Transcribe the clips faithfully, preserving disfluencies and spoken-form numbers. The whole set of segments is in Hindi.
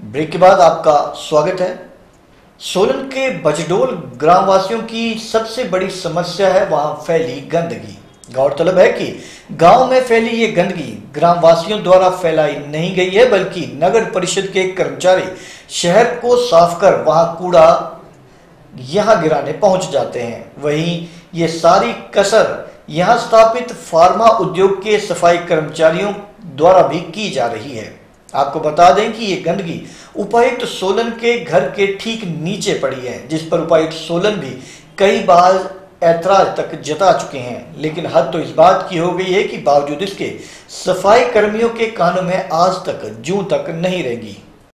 ब्रेक के बाद आपका स्वागत है। सोलन के बजडोल ग्रामवासियों की सबसे बड़ी समस्या है वहां फैली गंदगी। गौरतलब है कि गांव में फैली ये गंदगी ग्रामवासियों द्वारा फैलाई नहीं गई है, बल्कि नगर परिषद के कर्मचारी शहर को साफ कर वहां कूड़ा यहां गिराने पहुंच जाते हैं। वहीं ये सारी कसर यहां स्थापित फार्मा उद्योग के सफाई कर्मचारियों द्वारा भी की जा रही है। आपको बता दें कि ये गंदगी उपायुक्त सोलन के घर के ठीक नीचे पड़ी है, जिस पर उपायुक्त सोलन भी कई बार ऐतराज तक जता चुके हैं, लेकिन हद तो इस बात की हो गई है कि बावजूद इसके सफाई कर्मियों के कानों में आज तक जूं तक नहीं रेंगी।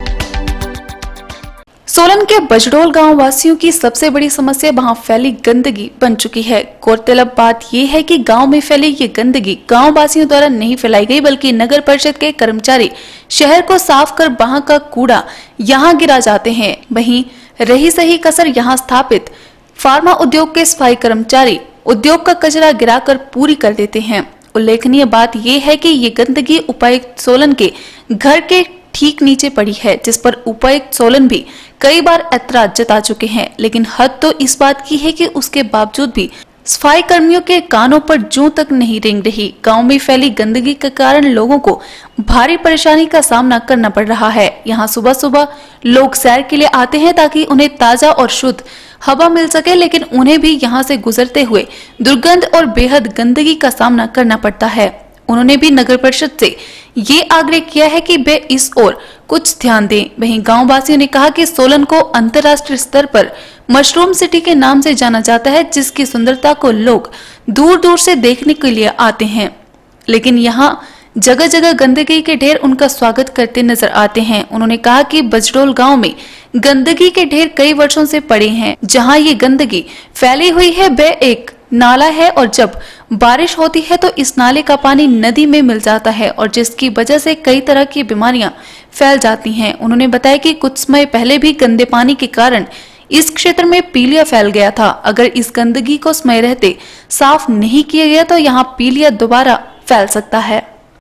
सोलन के बजडोल गांव वासियों की सबसे बड़ी समस्या वहां फैली गंदगी बन चुकी है। गौरतलब बात यह है कि गांव में फैली ये गंदगी गांव वासियों द्वारा नहीं फैलाई गई, बल्कि नगर परिषद के कर्मचारी शहर को साफ कर वहां का कूड़ा यहां गिरा जाते हैं। वहीं रही सही कसर यहां स्थापित फार्मा उद्योग के सफाई कर्मचारी उद्योग का कचरा गिराकर पूरी कर देते हैं। उल्लेखनीय बात यह है कि ये गंदगी उपायुक्त सोलन के घर के ठीक नीचे पड़ी है, जिस पर उपायुक्त सोलन भी कई बार ऐतराज जता चुके हैं, लेकिन हद तो इस बात की है कि उसके बावजूद भी सफाई कर्मियों के कानों पर जूं तक नहीं रेंग रही। गांव में फैली गंदगी के कारण लोगों को भारी परेशानी का सामना करना पड़ रहा है। यहां सुबह सुबह लोग सैर के लिए आते हैं ताकि उन्हें ताजा और शुद्ध हवा मिल सके, लेकिन उन्हें भी यहां से गुजरते हुए दुर्गंध और बेहद गंदगी का सामना करना पड़ता है। उन्होंने भी नगर परिषद से ये आग्रह किया है कि वे इस ओर कुछ ध्यान दें। वहीं गांव वासियों ने कहा कि सोलन को अंतर्राष्ट्रीय स्तर पर मशरूम सिटी के नाम से जाना जाता है, जिसकी सुंदरता को लोग दूर दूर से देखने के लिए आते हैं, लेकिन यहाँ जगह जगह गंदगी के ढेर उनका स्वागत करते नजर आते हैं। उन्होंने कहा कि बजडोल गांव में गंदगी के ढेर कई वर्षों से पड़े हैं। जहां ये गंदगी फैली हुई है वह एक नाला है, और जब बारिश होती है तो इस नाले का पानी नदी में मिल जाता है, और जिसकी वजह से कई तरह की बीमारियां फैल जाती हैं। उन्होंने बताया कि कुछ समय पहले भी गंदे पानी के कारण इस क्षेत्र में पीलिया फैल गया था। अगर इस गंदगी को समय रहते साफ नहीं किया गया तो यहाँ पीलिया दोबारा फैल सकता है।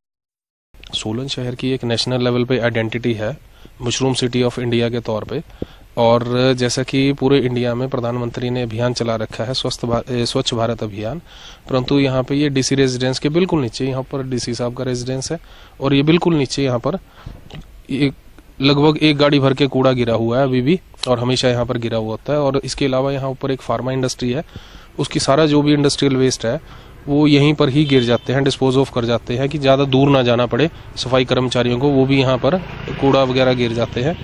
सोलन शहर की एक नेशनल लेवल पे आइडेंटिटी है मशरूम सिटी ऑफ इंडिया के तौर पे, और जैसा कि पूरे इंडिया में प्रधानमंत्री ने अभियान चला रखा है स्वस्थ भा, स्वच्छ भारत अभियान, परंतु यहाँ पे ये डीसी रेजिडेंस के बिल्कुल नीचे यहाँ पर डीसी साहब का रेजिडेंस है, और ये बिल्कुल नीचे यहाँ पर एक लगभग एक गाड़ी भर के कूड़ा गिरा हुआ है अभी भी, और हमेशा यहाँ पर गिरा हुआ होता है। और इसके अलावा यहाँ ऊपर एक फार्मा इंडस्ट्री है, उसकी सारा जो भी इंडस्ट्रियल वेस्ट है वो यहीं पर ही गिर जाते हैं, डिस्पोज ऑफ कर जाते हैं कि ज़्यादा दूर ना जाना पड़े सफाई कर्मचारियों को, वो भी यहाँ पर कूड़ा वगैरह गिर जाते हैं,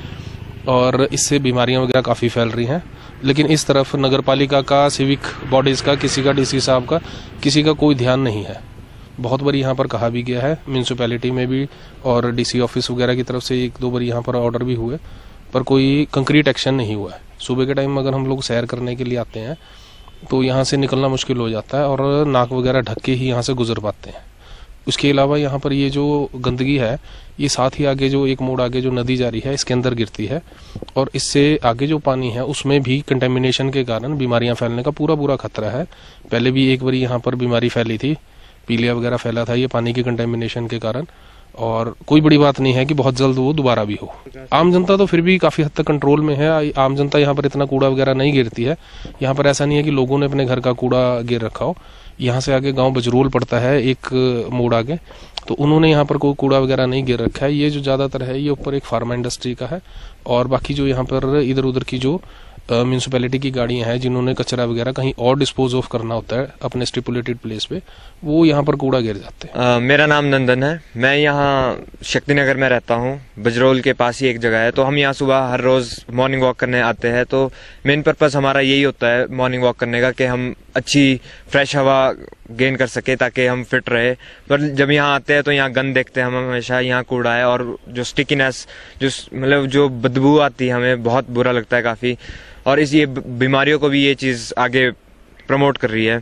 और इससे बीमारियां वगैरह काफ़ी फैल रही हैं। लेकिन इस तरफ नगर पालिका का, सिविक बॉडीज़ का, किसी का, डीसी साहब का, किसी का कोई ध्यान नहीं है। बहुत बार यहाँ पर कहा भी गया है म्यूनसिपैलिटी में भी, और डीसी ऑफिस वगैरह की तरफ से एक दो बार यहाँ पर ऑर्डर भी हुए, पर कोई कंक्रीट एक्शन नहीं हुआ है। सुबह के टाइम अगर हम लोग सैर करने के लिए आते हैं तो यहाँ से निकलना मुश्किल हो जाता है, और नाक वगैरह ढक के ही यहाँ से गुजर पाते हैं। उसके अलावा यहाँ पर ये जो गंदगी है ये साथ ही आगे जो एक मोड़ आगे जो नदी जा रही है इसके अंदर गिरती है, और इससे आगे जो पानी है उसमें भी कंटेमिनेशन के कारण बीमारियां फैलने का पूरा पूरा खतरा है। पहले भी एक बार यहाँ पर बीमारी फैली थी, पीलिया वगैरह फैला था ये पानी के कंटेमिनेशन के कारण, और कोई बड़ी बात नहीं है कि बहुत जल्द वो दोबारा भी हो। आम जनता तो फिर भी काफ़ी हद तक कंट्रोल में है। आम जनता यहाँ पर इतना कूड़ा वगैरह नहीं गिरती है। यहाँ पर ऐसा नहीं है कि लोगों ने अपने घर का कूड़ा गिर रखा हो। यहाँ से आगे गांव बजरोल पड़ता है एक मोड़ आगे, तो उन्होंने यहाँ पर कोई कूड़ा वगैरह नहीं गिर रखा है। ये जो ज़्यादातर है ये ऊपर एक फार्मा इंडस्ट्री का है, और बाकी जो यहाँ पर इधर उधर की जो म्यूनसिपैलिटी की गाड़ियां हैं जिन्होंने कचरा वगैरह कहीं और डिस्पोज ऑफ करना होता है अपने स्टिपुलेटेड प्लेस पे, वो यहाँ पर कूड़ा गिर जाते हैं। uh, मेरा नाम नंदन है, मैं यहाँ शक्ति नगर में रहता हूँ। बजरोल के पास ही एक जगह है, तो हम यहाँ सुबह हर रोज मॉर्निंग वॉक करने आते हैं। तो मेन पर्पस हमारा यही होता है मॉर्निंग वॉक करने का कि हम अच्छी फ्रेश हवा गेन कर सके ताकि हम फिट रहे। पर जब यहाँ आते हैं तो यहाँ गंद देखते हैं हम हमेशा, यहाँ कूड़ा है, और जो स्टिकीनेस, जो मतलब जो बदबू आती है हमें बहुत बुरा लगता है काफ़ी, और इस ये बीमारियों को भी ये चीज़ आगे प्रमोट कर रही है।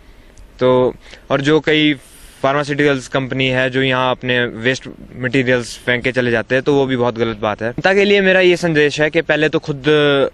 तो और जो कई फार्मास्यूटिकल्स कंपनी है जो यहाँ अपने वेस्ट मटेरियल्स फेंक के चले जाते हैं, तो वो भी बहुत गलत बात है। जनता के लिए मेरा ये संदेश है कि पहले तो खुद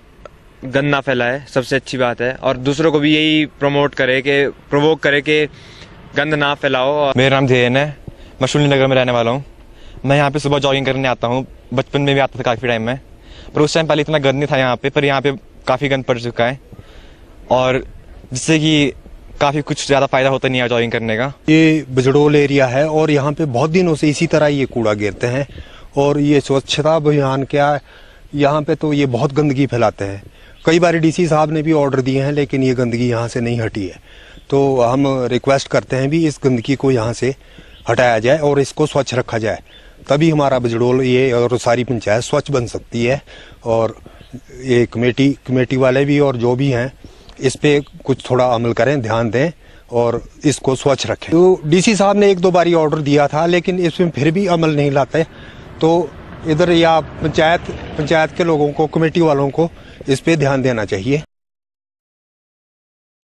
गंद ना फैलाए, सबसे अच्छी बात है, और दूसरों को भी यही प्रमोट करे कि प्रोवोक करे कि गंद ना फैलाओ। मेरा नाम ध्येन है, मैं शून्य नगर में रहने वाला हूँ। मैं यहाँ पे सुबह जॉगिंग करने आता हूँ, बचपन में भी आता था काफ़ी टाइम में, पर उस टाइम पहले इतना गंद नहीं था यहाँ पे, पर यहाँ पे काफ़ी गंद पड़ चुका है और जिससे कि काफ़ी कुछ ज़्यादा फ़ायदा होता नहीं है जॉगिंग करने का। ये बजड़ोल एरिया है और यहाँ पे बहुत दिनों से इसी तरह ये कूड़ा गिरते हैं और ये स्वच्छता अभियान क्या है, यहाँ पे तो ये बहुत गंदगी फैलाते हैं। कई बार डीसी साहब ने भी ऑर्डर दिए हैं लेकिन ये गंदगी यहाँ से नहीं हटी है, तो हम रिक्वेस्ट करते हैं भी इस गंदगी को यहाँ से हटाया जाए और इसको स्वच्छ रखा जाए, तभी हमारा बजड़ोल ये और सारी पंचायत स्वच्छ बन सकती है। और ये कमेटी कमेटी वाले भी और जो भी हैं इस पे कुछ थोड़ा अमल करें, ध्यान दें और इसको स्वच्छ रखें। तो डीसी साहब ने एक दो बारी ऑर्डर दिया था लेकिन इसमें फिर भी अमल नहीं लाते, तो इधर या पंचायत पंचायत के लोगों को, कमेटी वालों को इस पे ध्यान देना चाहिए।